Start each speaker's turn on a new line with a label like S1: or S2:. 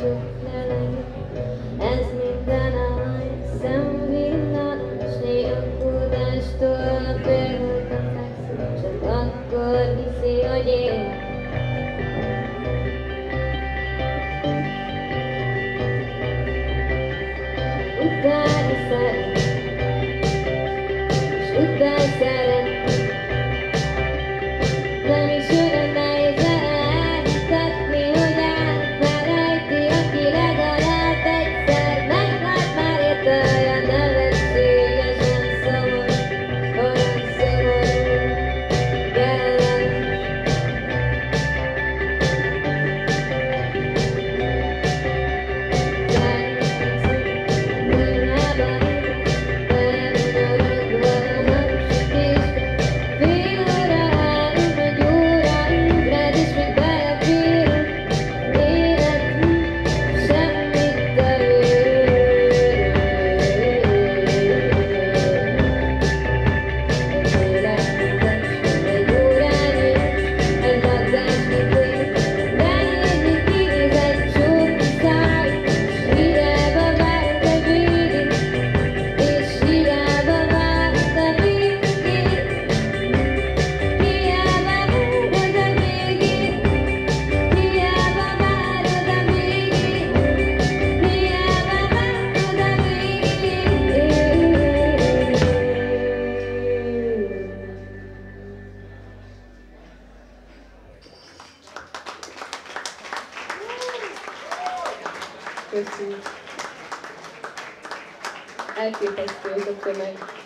S1: sok lelek, ez minden áll, szemvillanos nélkülástól a félholtra fekszem, csak akkor hiszi, hogy én. Utána szeret, és utána szeret. Nem is olyan nehéz elhitetni, hogy elfelejti, aki legalább egyszer meglát már érte, olyan nevetségesen szomorú, olyan szomorú, kellemes. Köszönjük. Elképesztő ez a tömeg.